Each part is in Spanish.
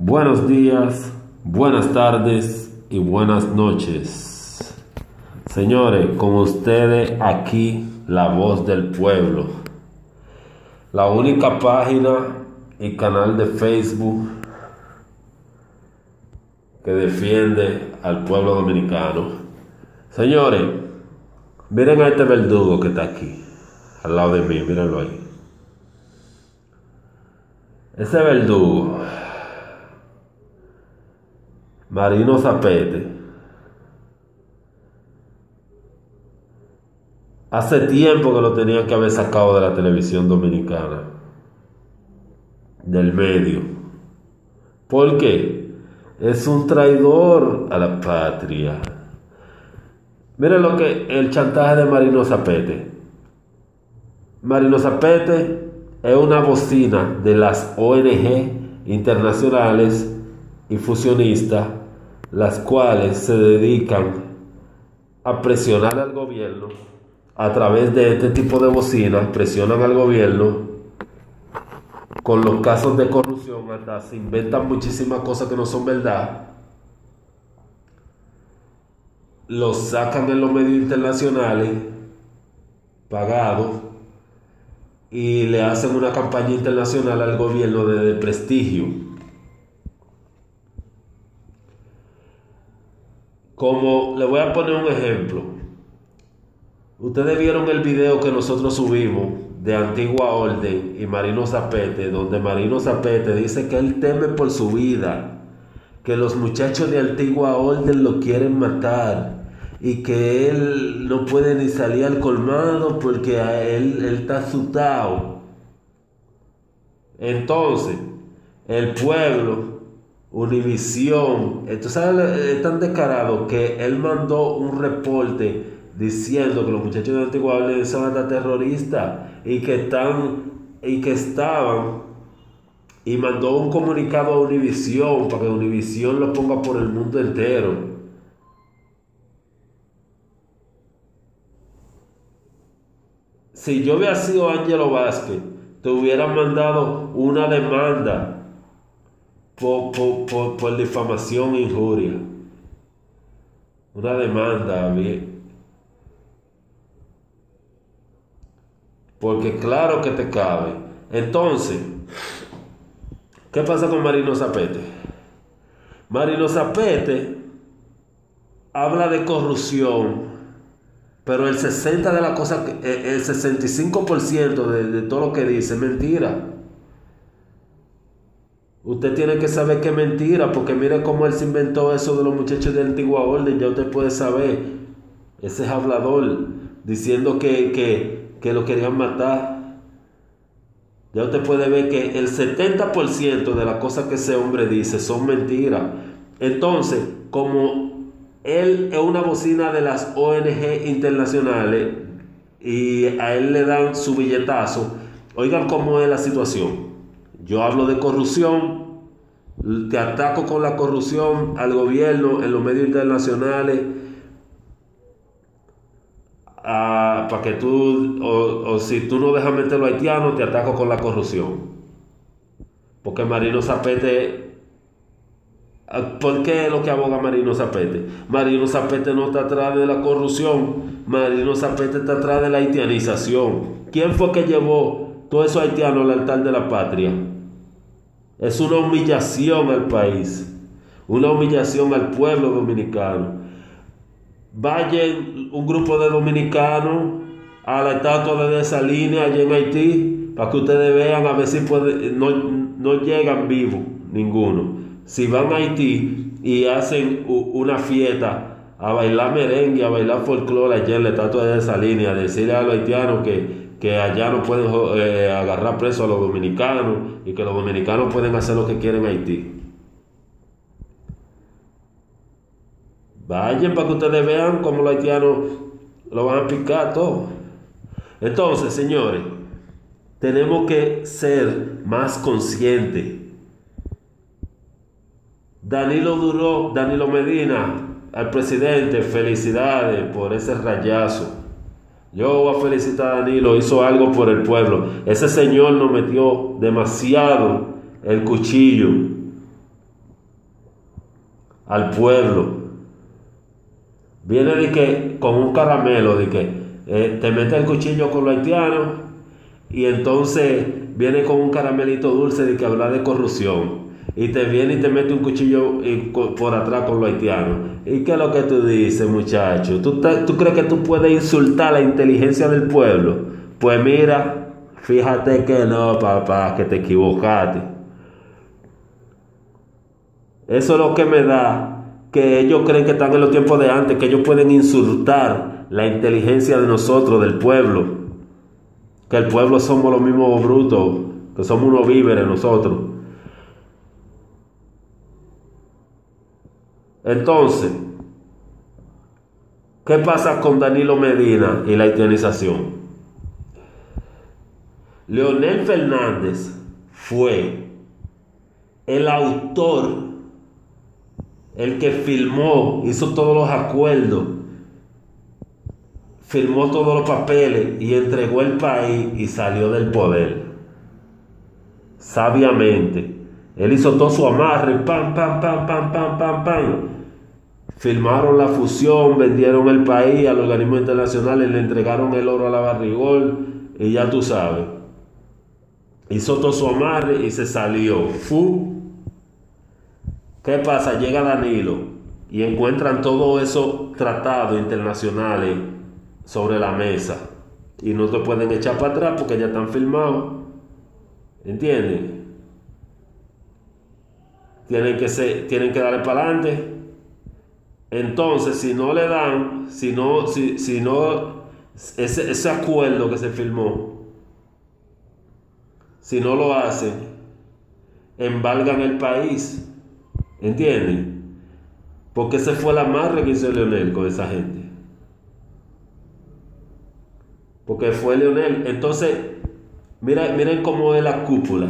Buenos días, buenas tardes y buenas noches. Señores, con ustedes aquí la voz del pueblo. La única página y canal de Facebook que defiende al pueblo dominicano. Señores, miren a este verdugo que está aquí, al lado de mí, mírenlo ahí. Ese verdugo, Marino Zapete, hace tiempo que lo tenían que haber sacado de la televisión dominicana, del medio. ¿Por qué? Es un traidor a la patria. Miren lo que el chantaje de Marino Zapete. Marino Zapete es una bocina de las ONG internacionales y fusionistas, las cuales se dedican a presionar al gobierno a través de este tipo de bocinas. Presionan al gobierno con los casos de corrupción, hasta se inventan muchísimas cosas que no son verdad, los sacan en los medios internacionales pagados y le hacen una campaña internacional al gobierno de prestigio. Como le voy a poner un ejemplo. Ustedes vieron el video que nosotros subimos de Antigua Orden y Marino Zapete, donde Marino Zapete dice que él teme por su vida, que los muchachos de Antigua Orden lo quieren matar y que él no puede ni salir al colmado porque él está asustado. Entonces, el pueblo, Univisión, entonces es tan descarado que él mandó un reporte diciendo que los muchachos de Antigua Orden son hasta terroristas y que estaban, y mandó un comunicado a Univisión para que Univisión lo ponga por el mundo entero. Si yo hubiera sido Ángelo Vázquez, te hubiera mandado una demanda por difamación e injuria. Una demanda, bien. Porque claro que te cabe. Entonces, ¿qué pasa con Marino Zapete? Marino Zapete habla de corrupción, pero el 60% de la cosa, el 65% de todo lo que dice es mentira. Usted tiene que saber que es mentira, porque mire cómo él se inventó eso de los muchachos de Antigua Orden. Ya usted puede saber, ese es hablador, diciendo que lo querían matar. Ya usted puede ver que el 70% de las cosas que ese hombre dice son mentiras. Entonces, como él es una bocina de las ONG internacionales y a él le dan su billetazo, oigan cómo es la situación. Yo hablo de corrupción, te ataco con la corrupción al gobierno en los medios internacionales, para que tú, o si tú no dejas meter los haitianos, te ataco con la corrupción. Porque Marino Zapete, ¿por qué es lo que aboga Marino Zapete? Marino Zapete no está atrás de la corrupción, Marino Zapete está atrás de la haitianización. ¿Quién fue que llevó todos esos haitianos al altar de la patria? Es una humillación al país, una humillación al pueblo dominicano. Vayan un grupo de dominicanos a la estatua de esa línea allá en Haití, para que ustedes vean a ver si no llegan vivos ninguno. Si van a Haití y hacen una fiesta a bailar merengue, a bailar folclore allá en la estatua de esa línea, decirle a los haitianos que allá no pueden agarrar presos a los dominicanos y que los dominicanos pueden hacer lo que quieren en Haití. Vayan para que ustedes vean cómo los haitianos lo van a picar todo. Entonces, señores, tenemos que ser más conscientes. Danilo Medina, al presidente, felicidades por ese rayazo. Yo voy a felicitar a Danilo, hizo algo por el pueblo. Ese señor nos metió demasiado el cuchillo al pueblo. Viene de que con un caramelo, de que te mete el cuchillo con los haitianos y entonces viene con un caramelito dulce de que habla de corrupción. Y te viene y te mete un cuchillo por atrás con los haitianos. ¿Y qué es lo que tú dices, muchacho? ¿Tú crees que tú puedes insultar la inteligencia del pueblo? Pues mira, fíjate que no, papá, que te equivocaste. Eso es lo que me da que ellos creen que están en los tiempos de antes, que ellos pueden insultar la inteligencia de nosotros, del pueblo. Que el pueblo somos los mismos brutos, que somos unos víveres nosotros. Entonces, ¿qué pasa con Danilo Medina y la haitianización? Leonel Fernández fue el autor, el que firmó, hizo todos los acuerdos, firmó todos los papeles y entregó el país y salió del poder. Sabiamente. Él hizo todo su amarre, pam, pam, pam, pam, pam, pam, pam. Firmaron la fusión, vendieron el país a los organismos internacionales, le entregaron el oro a la Barrigol y ya tú sabes. Hizo todo su amarre y se salió. ¿Qué pasa? Llega Danilo y encuentran todos esos tratados internacionales sobre la mesa y no te pueden echar para atrás porque ya están firmados. ¿Entienden? Tienen que darle para adelante. Entonces, si no le dan, si no, ese acuerdo que se firmó, si no lo hacen, embargan el país. ¿Entienden? Porque ese fue el amarre que hizo Leonel con esa gente. Porque fue Leonel. Entonces, miren cómo es la cúpula.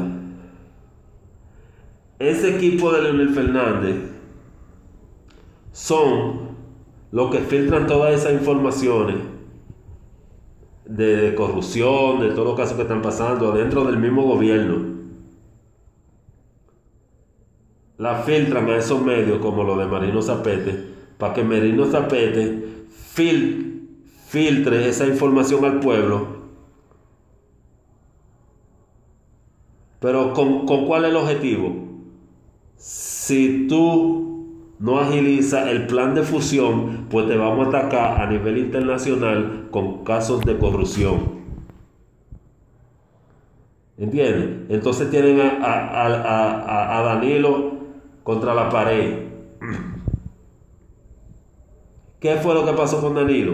Ese equipo de Leonel Fernández son los que filtran todas esas informaciones de corrupción, de todos los casos que están pasando dentro del mismo gobierno. La filtran a esos medios como lo de Marino Zapete, para que Marino Zapete filtre esa información al pueblo. Pero ¿con cuál es el objetivo? Si tú no agilizas el plan de fusión, pues te vamos a atacar a nivel internacional con casos de corrupción. ¿Entiendes? Entonces tienen a Danilo contra la pared. ¿Qué fue lo que pasó con Danilo?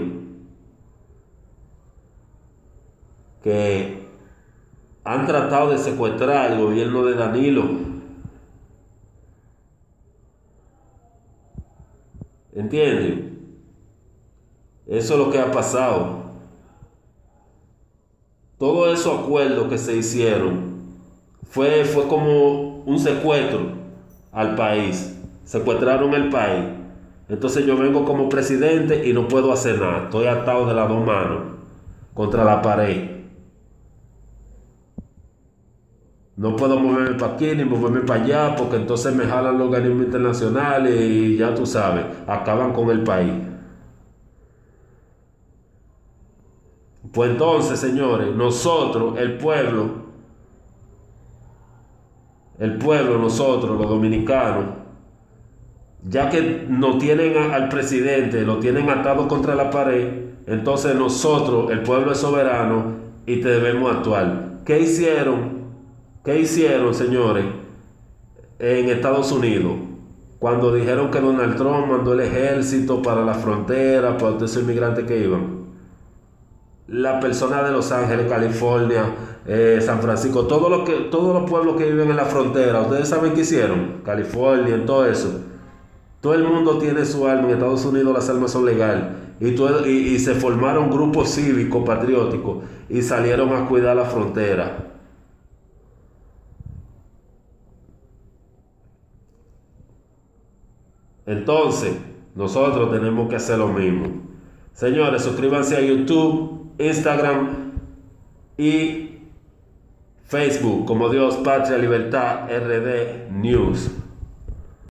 Que han tratado de secuestrar el gobierno de Danilo. ¿Entienden? Eso es lo que ha pasado. Todos esos acuerdos que se hicieron fue como un secuestro al país. Secuestraron el país. Entonces yo vengo como presidente y no puedo hacer nada. Estoy atado de las dos manos contra la pared. No puedo moverme para aquí ni moverme para allá porque entonces me jalan los organismos internacionales y ya tú sabes, acaban con el país. Pues entonces, señores, nosotros, el pueblo, nosotros, los dominicanos, ya que nos tienen al presidente, lo tienen atado contra la pared, entonces nosotros, el pueblo es soberano y debemos actuar. ¿Qué hicieron? ¿Qué hicieron, señores, en Estados Unidos? Cuando dijeron que Donald Trump mandó el ejército para la frontera, para todos esos inmigrantes que iban. La persona de Los Ángeles, California, San Francisco, todos los pueblos que viven en la frontera, ¿ustedes saben qué hicieron? California, en todo eso. Todo el mundo tiene su arma. En Estados Unidos las armas son legales. Y se formaron grupos cívicos, patrióticos, y salieron a cuidar la frontera. Entonces, nosotros tenemos que hacer lo mismo. Señores, suscríbanse a YouTube, Instagram y Facebook como Dios, Patria, Libertad, RD News.